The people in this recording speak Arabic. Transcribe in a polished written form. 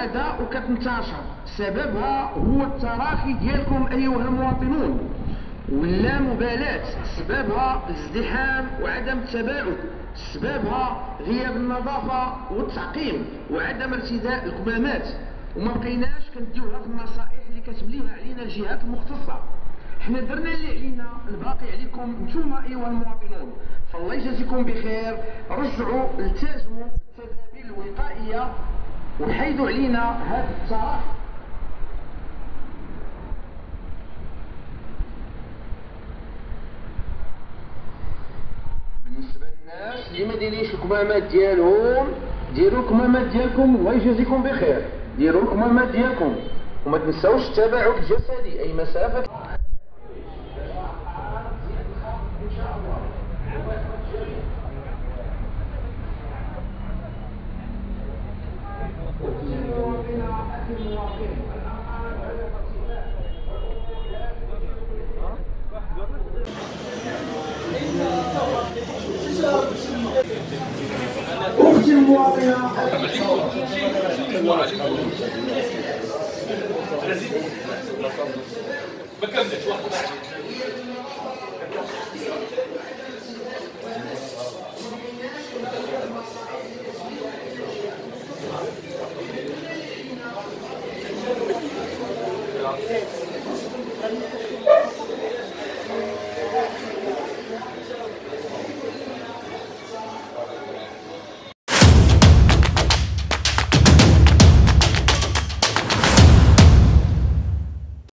كتزاد وكتنتشر. سببها هو التراخي ديالكم أيها المواطنون ولا مبالاة. سببها الازدحام وعدم التباعد. سببها غياب النظافة والتعقيم وعدم ارتداء الكمامات، وما بقيناش كنديوها في النصائح اللي كتبليها علينا الجهات المختصة. حنا درنا اللي علينا، الباقي عليكم نتوما ايها المواطنون. فالله يجازيكم بخير، رجعوا التزموا التدابير الوقائية وحيدوا علينا هذا التراخي. بالنسبة للناس اللي ما دايرينش الكمامات ديالهم، ديروا الكمامات ديالكم الله يجازيكم بخير، ديروا الكمامات ديالكم وما تنساوش التباعد الجسدي، اي مسافة. أختي المواطنة ما كملتش واحد